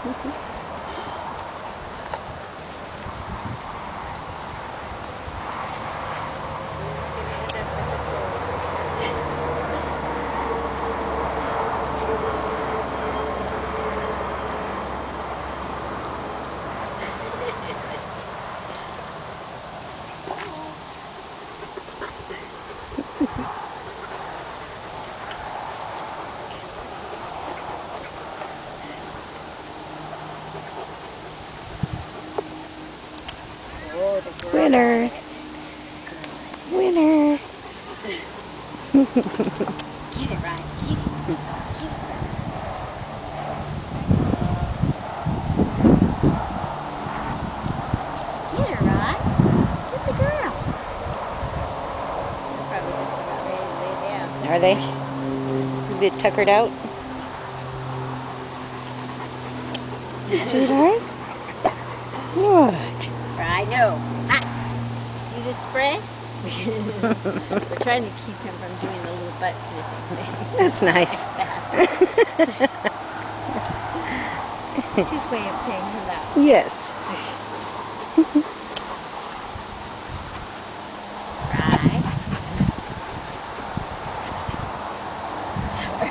Winner. Winner. Get it, Ryan. Get it. Get it, Ryan. Get the girl. They're probably just about ready to lay down. Are they a bit tuckered out? Sweetheart? What? Right, no. Ha! See this spray? We're trying to keep him from doing the little butt sniffing thing. That's nice. It's his way of paying him out. Yes. Right. Sorry.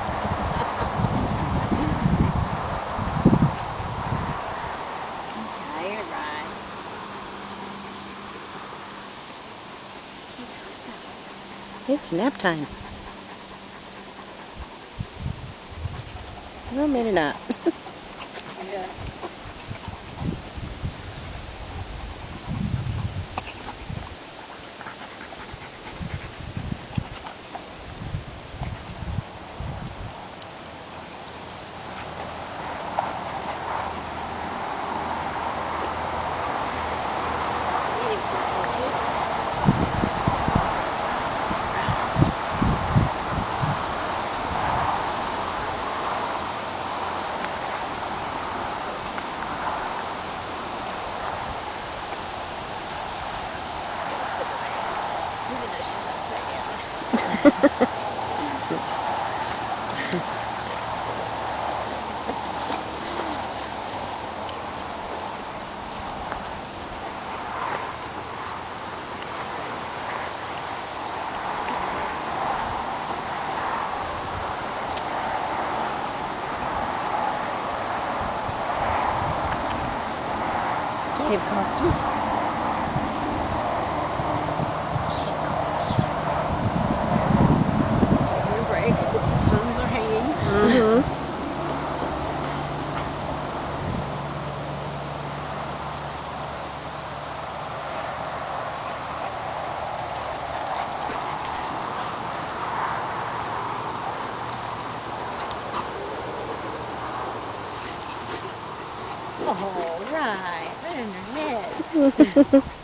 Tired, right? It's nap time. Well, maybe not. Yeah. Even though she's upside down. Get him, Corky. Taking a break. The two tongues are hanging. Mm-hmm. Oh, right. Right on her head.